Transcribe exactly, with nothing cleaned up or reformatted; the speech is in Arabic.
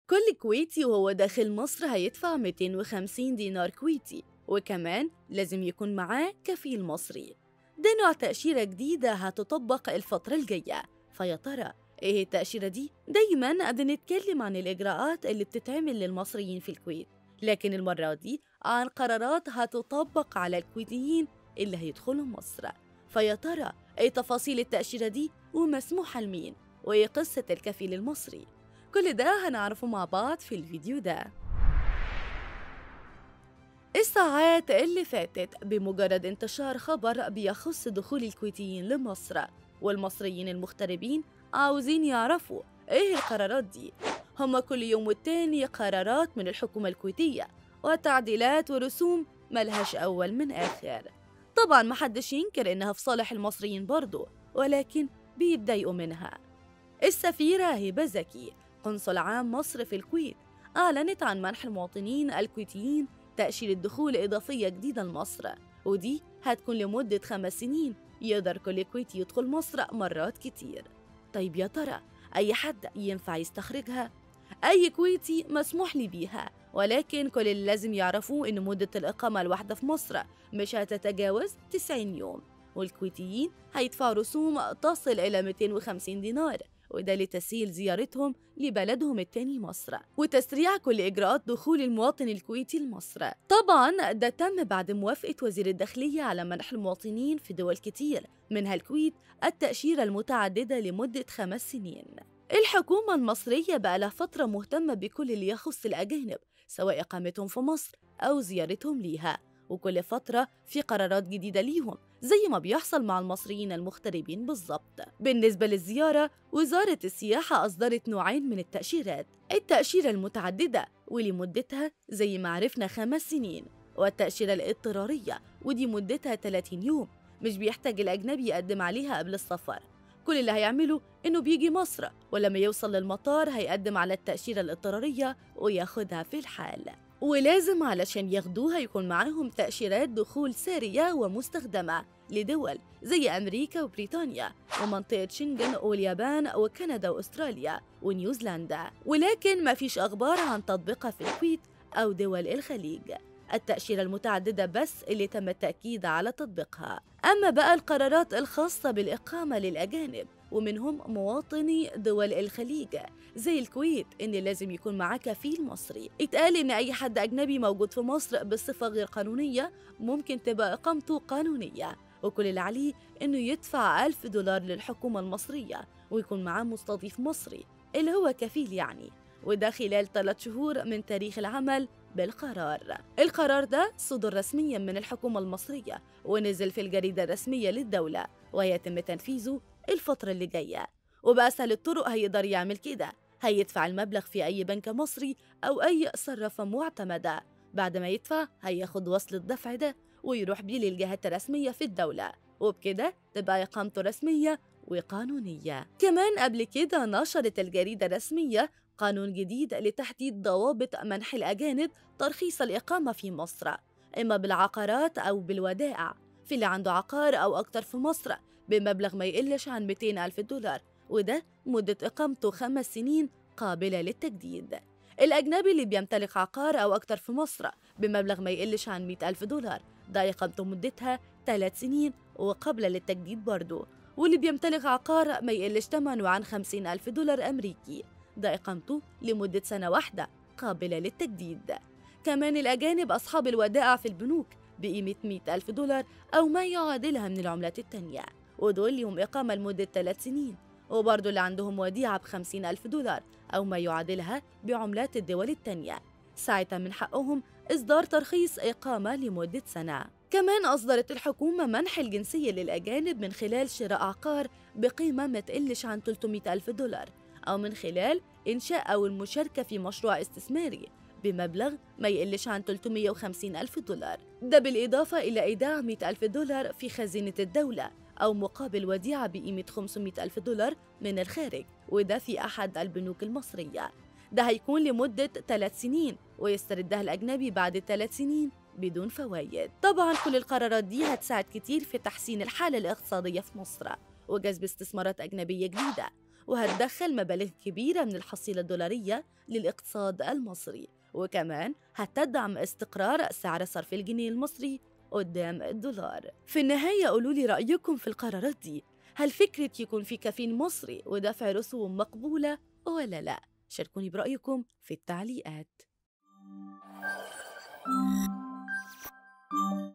كل كويتي وهو داخل مصر هيدفع مئتين وخمسين دينار كويتي، وكمان لازم يكون معاه كفيل مصري. ده نوع تأشيرة جديدة هتطبق الفترة الجاية. فيا ترى ايه التأشيرة دي؟ دايما بنتكلم عن الإجراءات اللي بتتعمل للمصريين في الكويت، لكن المرة دي عن قرارات هتطبق على الكويتيين اللي هيدخلوا مصر. فيا ترى ايه تفاصيل التأشيرة دي ومسموحة لمين؟ وايه قصة الكفيل المصري؟ كل ده هنعرفه مع بعض في الفيديو ده. الساعات اللي فاتت بمجرد انتشار خبر بيخص دخول الكويتيين لمصر، والمصريين المغتربين عاوزين يعرفوا ايه القرارات دي. هما كل يوم والتاني قرارات من الحكومة الكويتية وتعديلات ورسوم ملهاش أول من آخر. طبعا محدش ينكر إنها في صالح المصريين برضو، ولكن بيتضايقوا منها. السفيرة هبة زكي قنصل عام مصر في الكويت أعلنت عن منح المواطنين الكويتيين تأشيرة دخول إضافية جديدة لمصر، ودي هتكون لمدة خمس سنين. يقدر كل كويتي يدخل مصر مرات كتير. طيب يا ترى أي حد ينفع يستخرجها؟ أي كويتي مسموح لي بيها، ولكن كل اللي لازم يعرفوه إن مدة الإقامة الواحدة في مصر مش هتتجاوز تسعين يوم، والكويتيين هيدفعوا رسوم تصل إلى مئتين وخمسين دينار، وده لتسهيل زيارتهم لبلدهم التاني مصر وتسريع كل إجراءات دخول المواطن الكويتي لمصر. طبعا ده تم بعد موافقة وزير الداخلية على منح المواطنين في دول كتير منها الكويت التأشيرة المتعددة لمدة خمس سنين. الحكومة المصرية بقى لها فترة مهتمة بكل اللي يخص الأجانب، سواء إقامتهم في مصر أو زيارتهم ليها، وكل فترة في قرارات جديدة ليهم زي ما بيحصل مع المصريين المغتربين بالظبط. بالنسبة للزيارة، وزارة السياحة أصدرت نوعين من التأشيرات: التأشيرة المتعددة واللي مدتها زي ما عرفنا خمس سنين، والتأشيرة الاضطرارية ودي مدتها ثلاثين يوم، مش بيحتاج الأجنبي يقدم عليها قبل السفر. كل اللي هيعمله إنه بيجي مصر ولما يوصل للمطار هيقدم على التأشيرة الاضطرارية وياخدها في الحال. ولازم علشان ياخدوها يكون معاهم تأشيرات دخول سارية ومستخدمة لدول زي أمريكا وبريطانيا ومنطقة شنغن واليابان وكندا وأستراليا ونيوزيلندا. ولكن ما فيش أخبار عن تطبيقها في الكويت أو دول الخليج. التأشيرة المتعددة بس اللي تم التأكيد على تطبيقها. أما بقى القرارات الخاصة بالإقامة للأجانب ومنهم مواطني دول الخليج زي الكويت إن لازم يكون معاه كفيل مصري. اتقال إن أي حد أجنبي موجود في مصر بصفة غير قانونية ممكن تبقى إقامته قانونية، وكل اللي عليه إنه يدفع ألف دولار للحكومة المصرية ويكون معاه مستضيف مصري اللي هو كفيل يعني، وده خلال ثلاث شهور من تاريخ العمل بالقرار. القرار ده صدر رسميا من الحكومة المصرية ونزل في الجريدة الرسمية للدولة، ويتم تنفيذه الفترة اللي جاية. وبأسهل الطرق هيقدر يعمل كده، هيدفع المبلغ في أي بنك مصري أو أي صرافة معتمدة. بعد ما يدفع هياخد وصل الدفع ده ويروح بيه للجهات الرسمية في الدولة، وبكده تبقى إقامته رسمية وقانونية. كمان قبل كده نشرت الجريدة الرسمية قانون جديد لتحديد ضوابط منح الأجانب ترخيص الإقامة في مصر، إما بالعقارات أو بالودائع، في اللي عنده عقار أو أكتر في مصر بمبلغ ما يقلش عن مئتين ألف دولار، وده مدة إقامته خمس سنين قابلة للتجديد. الأجنبي اللي بيمتلك عقار أو أكتر في مصر بمبلغ ما يقلش عن مئة ألف دولار ده إقامته مدتها ثلاث سنين وقابلة للتجديد برضه، واللي بيمتلك عقار ما يقلش ثمنه عن خمسين ألف دولار أمريكي ده إقامته لمدة سنة واحدة قابلة للتجديد. كمان الأجانب أصحاب الودائع في البنوك بقيمة مئة ألف دولار أو ما يعادلها من العملات التانية، ودول لهم إقامة لمدة ثلاث سنين، وبرضه اللي عندهم وديعة بخمسين ألف دولار أو ما يعادلها بعملات الدول التانية ساعتها من حقهم إصدار ترخيص إقامة لمدة سنة. كمان أصدرت الحكومة منح الجنسية للأجانب من خلال شراء عقار بقيمة ما تقلش عن ثلاثمئة ألف دولار أو من خلال إنشاء أو المشاركة في مشروع استثماري بمبلغ ما يقلش عن ثلاثمئة وخمسين ألف دولار، ده بالإضافة إلى إيداع مئة ألف دولار في خزينة الدولة أو مقابل وديعة بقيمة خمسمئة ألف دولار من الخارج، وده في أحد البنوك المصرية. ده هيكون لمدة ثلاث سنين ويستردها الأجنبي بعد ثلاث سنين بدون فوائد. طبعا كل القرارات دي هتساعد كتير في تحسين الحالة الاقتصادية في مصر وجذب استثمارات أجنبية جديدة، وهتدخل مبالغ كبيرة من الحصيلة الدولارية للاقتصاد المصري، وكمان هتدعم استقرار سعر صرف الجنيه المصري قدام الدولار. في النهاية قولوا لي رأيكم في القرارات دي، هل فكرة يكون في كفيل مصري ودفع رسوم مقبولة ولا لا؟ شاركوني برأيكم في التعليقات.